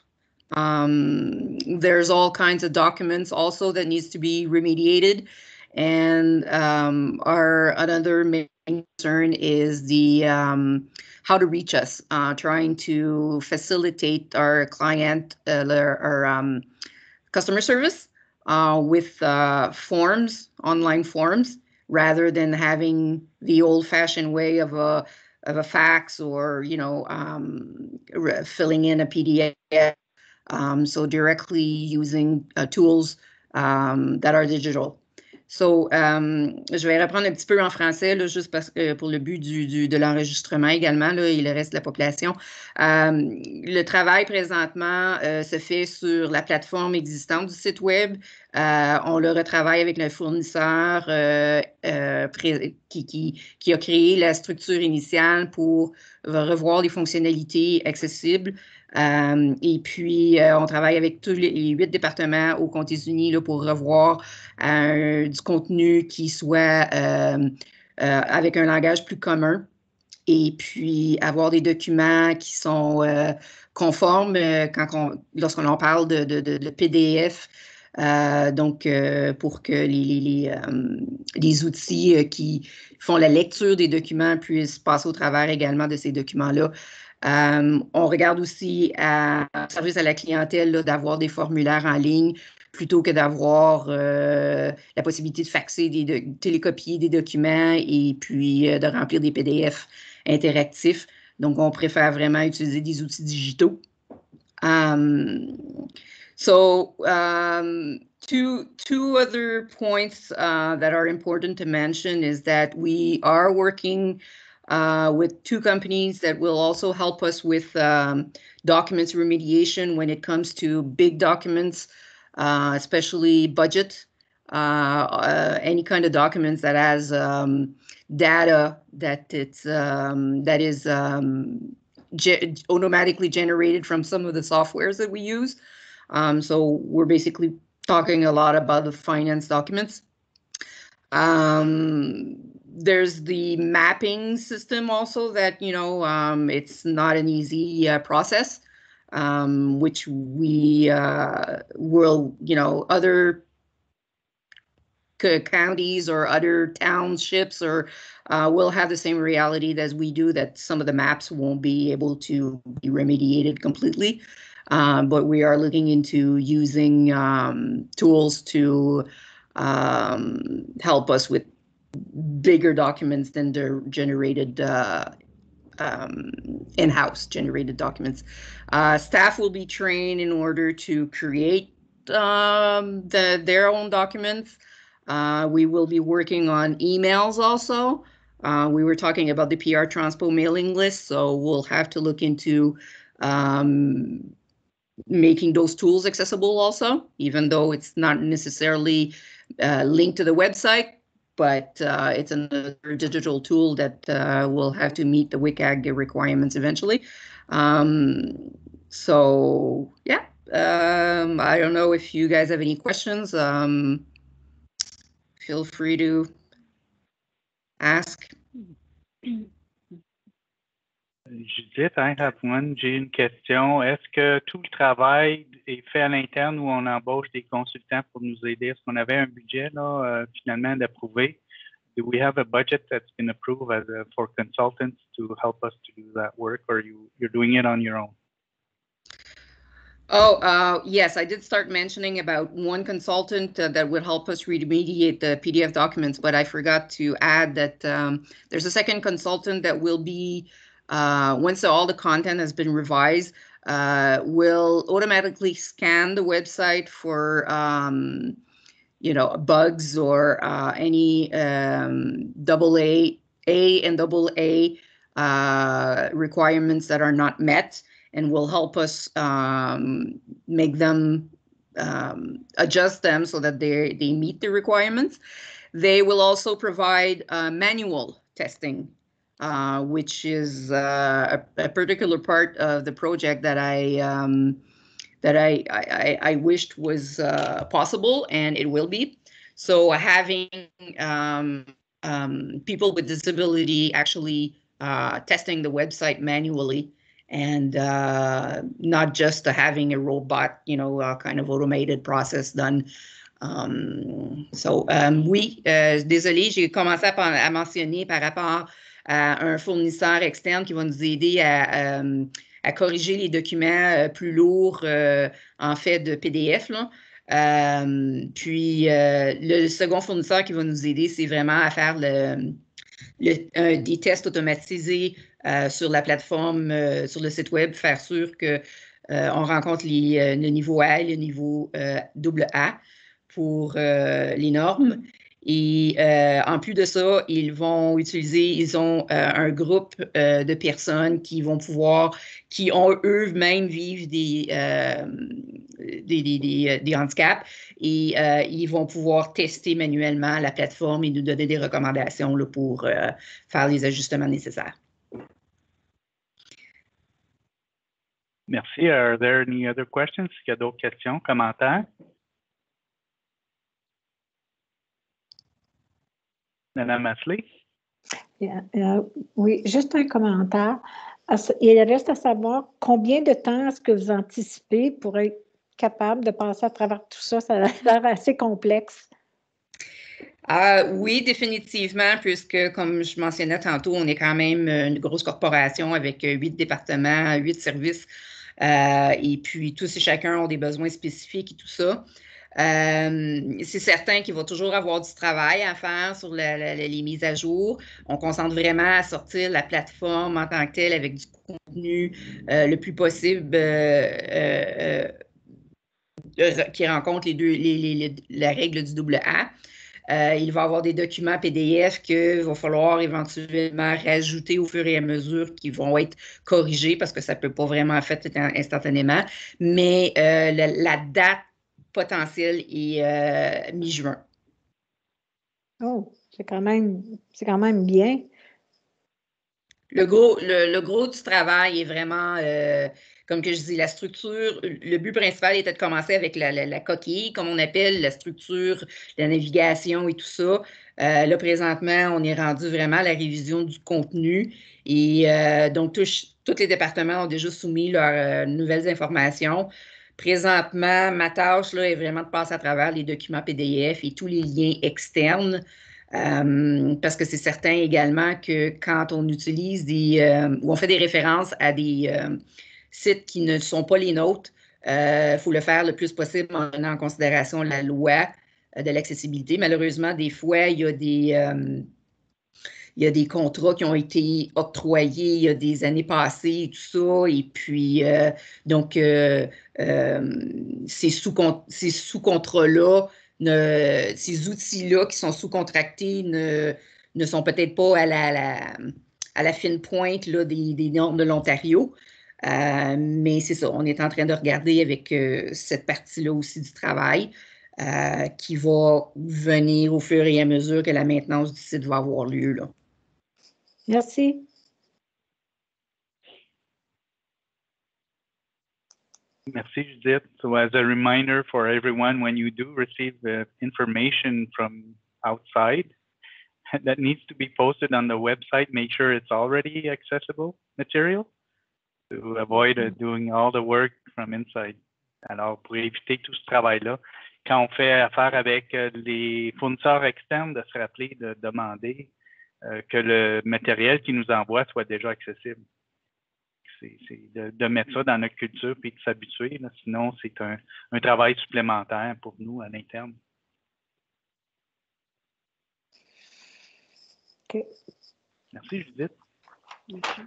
Um, there's all kinds of documents also that needs to be remediated. And um, our another main concern is the um, how to reach us, uh, trying to facilitate our client, uh, our, our um, customer service uh, with uh, forms, online forms, rather than having the old-fashioned way of a of a fax or you know um, filling in a P D F. Um, so directly using uh, tools um, that are digital. So, um, je vais reprendre un petit peu en français, là, juste parce que pour le but du, du, de l'enregistrement également, là, et le reste de la population. Euh, le travail présentement euh, se fait sur la plateforme existante du site web. Euh, on le retravaille avec le fournisseur euh, euh, qui, qui, qui a créé la structure initiale pour revoir les fonctionnalités accessibles. Euh, et puis, euh, on travaille avec tous les, les huit départements au Comté-Unis là, pour revoir euh, du contenu qui soit euh, euh, avec un langage plus commun et puis avoir des documents qui sont euh, conformes euh, quand on, lorsqu'on parle de, de, de, de P D F. Euh, donc, euh, pour que les, les, les, euh, les outils euh, qui font la lecture des documents puissent passer au travers également de ces documents-là. Euh, on regarde aussi à, à service à la clientèle d'avoir des formulaires en ligne plutôt que d'avoir euh, la possibilité de faxer, des, de télécopier des documents et puis euh, de remplir des P D F interactifs. Donc, on préfère vraiment utiliser des outils digitaux. Um, so, um, two, two other points uh, that are important to mention is that we are working Uh, with two companies that will also help us with um, documents remediation when it comes to big documents, uh, especially budget, uh, uh, any kind of documents that has um, data that it's um, that is um, ge automatically generated from some of the softwares that we use. Um, so we're basically talking a lot about the finance documents. Um, there's the mapping system also that, you know, um, it's not an easy uh, process, um, which we uh, will, you know, other counties or other townships or uh, will have the same reality as we do, that some of the maps won't be able to be remediated completely. Um, but we are looking into using um, tools to um, help us with bigger documents than the generated uh, um, in-house generated documents. Uh, staff will be trained in order to create um, the, their own documents. Uh, we will be working on emails also. Uh, we were talking about the P R Transpo mailing list, so we'll have to look into um, making those tools accessible also, even though it's not necessarily uh, linked to the website, but uh, it's another digital tool that uh, will have to meet the W C A G requirements eventually. Um, so yeah, um, I don't know if you guys have any questions. Um, feel free to ask. Judith, I have one. J'ai une question. Est-ce que tout le travail est fait à l'interne ou on embauche des consultants pour nous aider? Est-ce qu'on avait un budget là, euh, finalement d'approuver? Do we have a budget that's been approved as a, for consultants to help us to do that work, or you, you're doing it on your own? Oh, uh, yes, I did start mentioning about one consultant uh, that would help us remediate the P D F documents, but I forgot to add that um, there's a second consultant that will be, uh, once all the content has been revised, uh, will automatically scan the website for, um, you know, bugs or uh, any um, double A, A and double A uh, requirements that are not met, and will help us um, make them, um, adjust them so that they they meet the requirements. They will also provide uh, manual testing, uh, which is uh, a, a particular part of the project that I um, that I, I, I wished was uh, possible, and it will be. So having um, um, people with disability actually uh, testing the website manually, and uh, not just uh, having a robot, you know, uh, kind of automated process done. Um, so, um, oui, euh, désolé, j'ai commencé à, à mentionner par rapport à un fournisseur externe qui va nous aider à, euh, à corriger les documents euh, plus lourds, euh, en fait, de P D F, là. Euh, puis, euh, le second fournisseur qui va nous aider, c'est vraiment à faire le, le, euh, des tests automatisés euh, sur la plateforme, euh, sur le site web, faire sûr qu'on euh, rencontre les, euh, le niveau A et le niveau euh, double A pour euh, les normes. Et euh, en plus de ça, ils vont utiliser, ils ont euh, un groupe euh, de personnes qui vont pouvoir, qui ont eux-mêmes vivent des, euh, des, des, des, des handicaps, et euh, ils vont pouvoir tester manuellement la plateforme et nous donner des recommandations là, pour euh, faire les ajustements nécessaires. Merci. Are there any other questions? Est-ce qu'il y a d'autres questions, commentaires? Madame Ashley? Yeah, uh, oui, juste un commentaire. Il reste à savoir combien de temps est-ce que vous anticipez pour être capable de passer à travers tout ça? Ça a l'air assez complexe. Euh, oui, définitivement, puisque, comme je mentionnais tantôt, on est quand même une grosse corporation avec huit départements, huit services, euh, et puis tous et chacun ont des besoins spécifiques et tout ça. Euh, c'est certain qu'il va toujours avoir du travail à faire sur la, la, les mises à jour. On concentre vraiment à sortir la plateforme en tant que telle avec du contenu euh, le plus possible euh, euh, qui rencontre les deux, les, les, les, la règle du double A. Euh, il va y avoir des documents P D F qu'il va falloir éventuellement rajouter au fur et à mesure qui vont être corrigés parce que ça ne peut pas vraiment être fait instantanément. Mais euh, la, la date potentielle est euh, mi-juin. Oh, c'est quand même, c'est quand même bien. Le gros, le, le gros du travail est vraiment euh, comme que je dis, la structure, le but principal était de commencer avec la, la, la coquille, comme on appelle, la structure, la navigation et tout ça. Euh, là, présentement, on est rendu vraiment à la révision du contenu. Et euh, donc, tous, tous les départements ont déjà soumis leurs euh, nouvelles informations. Présentement, ma tâche là, est vraiment de passer à travers les documents P D F et tous les liens externes. Euh, parce que c'est certain également que quand on utilise des, euh, ou on fait des références à des euh, sites qui ne sont pas les nôtres, il euh, faut le faire le plus possible en prenant en considération la loi euh, de l'accessibilité. Malheureusement, des fois, il y a des, euh, il y a des contrats qui ont été octroyés il y a des années passées et tout ça. Et puis, euh, donc, euh, euh, ces sous-contrats-là, sous Ne, ces outils-là qui sont sous-contractés ne, ne sont peut-être pas à la, la, à la fine pointe là, des, des normes de l'Ontario. Euh, mais c'est ça, on est en train de regarder avec euh, cette partie-là aussi du travail euh, qui va venir au fur et à mesure que la maintenance du site va avoir lieu. Là. Merci. Merci, Judith. So as a reminder for everyone, when you do receive uh, information from outside that needs to be posted on the website, make sure it's already accessible material to avoid uh, doing all the work from inside. Alors, pour éviter tout ce travail-là, quand on fait affaire avec uh, les fournisseurs externes, de se rappeler de demander uh, que le matériel qu'ils nous envoient soit déjà accessible. C'est de, de mettre ça dans notre culture et de s'habituer. Sinon, c'est un, un travail supplémentaire pour nous à l'interne. OK. Merci, Judith. Merci.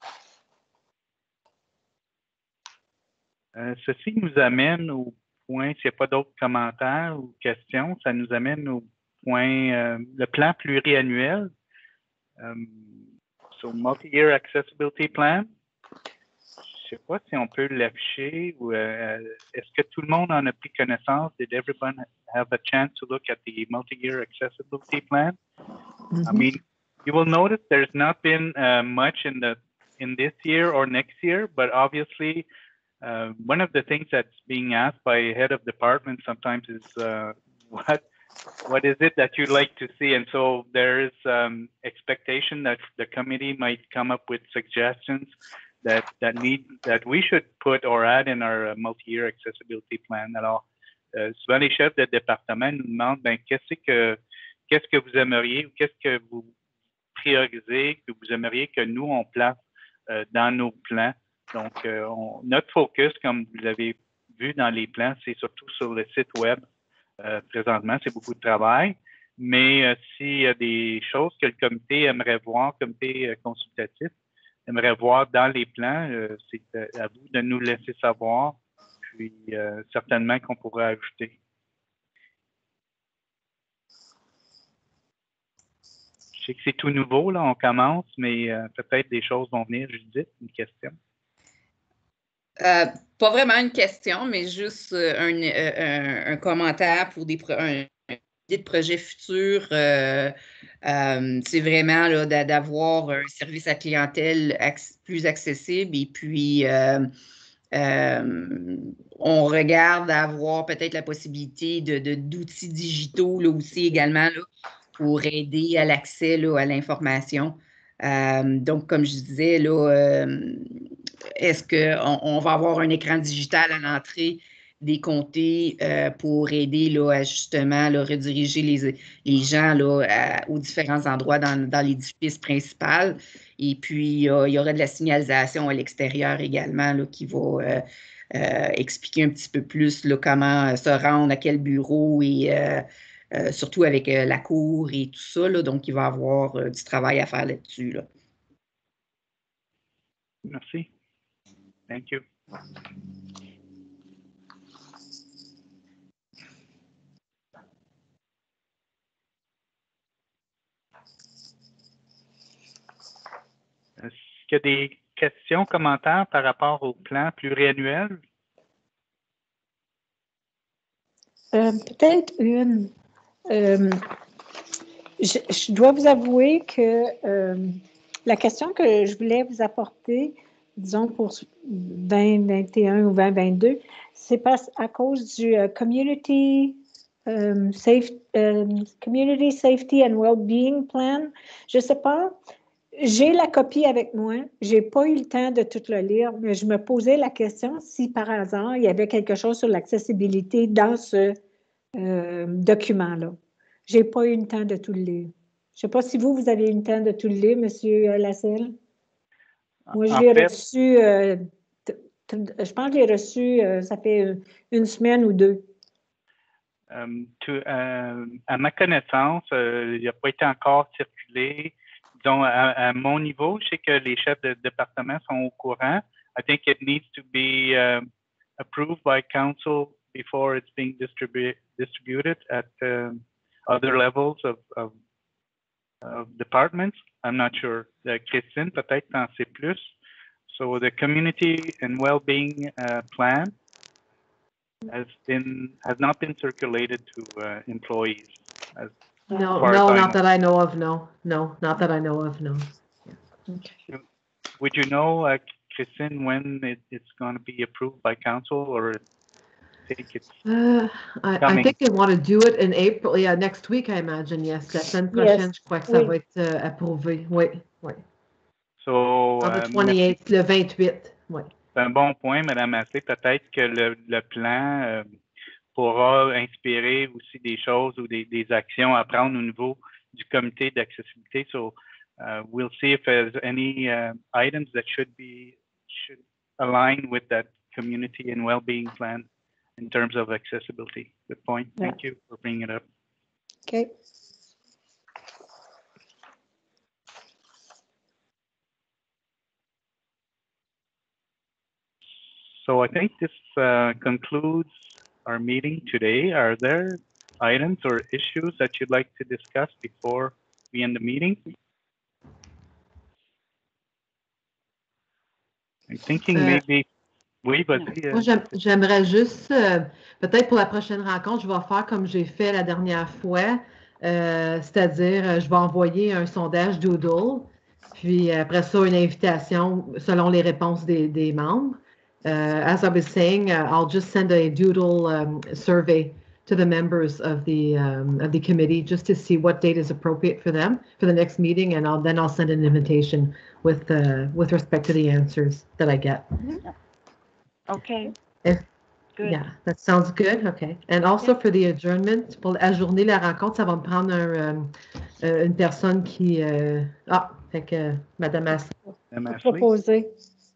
Euh, ceci nous amène au point, s'il n'y a pas d'autres commentaires ou questions, ça nous amène au point, euh, le plan pluriannuel. Um, so, Multi-Year Accessibility Plan. Je ne sais pas si on peut l'afficher ou euh, est-ce que tout le monde en a pris connaissance? Did everyone have a chance to look at the multi-year accessibility plan? Mm-hmm. I mean, you will notice there's not been uh, much in the in this year or next year, but obviously uh, one of the things that's being asked by head of department sometimes is uh, what what is it that you'd like to see? And so there is um, expectation that the committee might come up with suggestions that that need that we should put or add in our uh, multi-year accessibility plan. Alors, euh, souvent les chefs de département nous demandent ben qu'est-ce que qu'est-ce que vous aimeriez ou qu'est-ce que vous priorisez, que vous aimeriez que nous on place euh, dans nos plans. Donc, euh, on, notre focus, comme vous l'avez vu dans les plans, c'est surtout sur le site web. Euh, présentement, c'est beaucoup de travail. Mais euh, s'il y a des choses que le comité aimerait voir, comité euh, consultatif, aimerait voir dans les plans, euh, c'est à vous de nous laisser savoir, puis euh, certainement qu'on pourra ajouter. Je sais que c'est tout nouveau, là, on commence, mais euh, peut-être des choses vont venir. Judith, une question? Euh, pas vraiment une question, mais juste euh, un, euh, un, un commentaire pour des pro un, un idée de projet futur. Euh, euh, c'est vraiment d'avoir un service à clientèle ac plus accessible et puis euh, euh, on regarde à avoir peut-être la possibilité de, de, d'outils digitaux là, aussi également là, pour aider à l'accès à l'information. Euh, donc, comme je disais, là, euh, est-ce qu'on on va avoir un écran digital à l'entrée des comtés euh, pour aider là, à justement là, rediriger les, les gens là, à, aux différents endroits dans, dans l'édifice principal. Et puis, euh, il y aura de la signalisation à l'extérieur également là, qui va euh, euh, expliquer un petit peu plus là, comment se rendre, à quel bureau et euh, euh, surtout avec euh, la cour et tout ça. Là, donc, il va y avoir euh, du travail à faire là-dessus. Là. Merci. Thank you. Est-ce qu'il y a des questions, commentaires par rapport au plan pluriannuel? Euh, Peut-être une. Euh, je, je dois vous avouer que euh, la question que je voulais vous apporter disons pour vingt vingt et un ou vingt vingt-deux, c'est pas à cause du uh, Community, um, safe, um, Community Safety and Wellbeing Plan. Je sais pas. J'ai la copie avec moi. Je n'ai pas eu le temps de tout le lire, mais je me posais la question si par hasard il y avait quelque chose sur l'accessibilité dans ce euh, document-là. Je n'ai pas eu le temps de tout le lire. Je ne sais pas si vous, vous avez eu le temps de tout le lire, M. Lasselle. Moi, je l'ai reçu, euh, je pense que je l'ai reçu, euh, ça fait une semaine ou deux. Um, to, euh, à ma connaissance, euh, il n'a pas été encore circulé. Disons, à, à mon niveau, je sais que les chefs de département sont au courant. I think it needs to be um, approved by council before it's being distribu distributed at um, other levels of, of, of departments. I'm not sure. Uh, Christine, peut-être en sait plus. So the community and well-being uh, plan has been has not been circulated to uh, employees. As No, no, not that I know of. No, no, not that I know of. No. Yeah. Okay. Would you know, uh, Christine, when it, it's going to be approved by council, or I think it's uh, I, I think they want to do it in April. Yeah, next week, I imagine. Yes, la semaine prochaine, yes. je crois que ça oui. va être uh, approuvé. Oui, oui. So, On the uh, twenty-eighth, le vingt-huit. Oui. C'est un bon point, Mme Asselin. Peut-être que le, le plan euh, pourra inspirer aussi des choses ou des, des actions à prendre au niveau du comité d'accessibilité. So, uh, we'll see if there's any uh, items that should be should align with that community and well-being plan in terms of accessibility. Good point. Yeah. Thank you for bringing it up. Okay. So I think this uh, concludes our meeting today. Are there items or issues that you'd like to discuss before we end the meeting? I'm thinking euh, maybe... Oui, vas-y. Moi, j'aimerais juste, euh, peut-être pour la prochaine rencontre, je vais faire comme j'ai fait la dernière fois, euh, c'est-à-dire je vais envoyer un sondage Doodle, puis après ça, une invitation selon les réponses des, des membres. Uh, as I was saying, uh, I'll just send a doodle um, survey to the members of the um, of the committee just to see what date is appropriate for them for the next meeting, and I'll then I'll send an invitation with uh, with respect to the answers that I get. Okay. If, good. Yeah, that sounds good. Okay, and also yeah. For the adjournment, pour ajourner la rencontre, ça va me prendre un, um, uh, une personne qui uh, ah, fait que Madame Asselin. Proposer.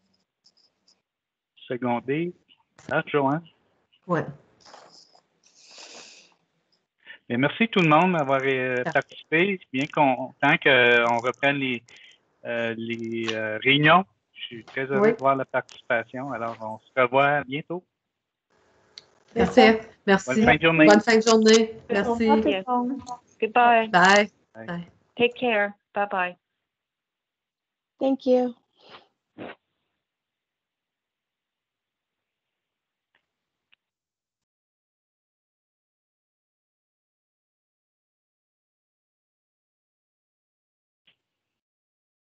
Secondé. Ah, Joanne. Ouais. Bien, merci tout le monde d'avoir euh, participé. Bien content qu'on reprenne les, euh, les euh, réunions. Je suis très heureux oui. de voir la participation. Alors, on se revoit bientôt. Merci. Merci. Bonne fin de journée. Bonne fin de journée. Merci. Goodbye. Bye. Bye. Take care. Bye-bye. Thank you.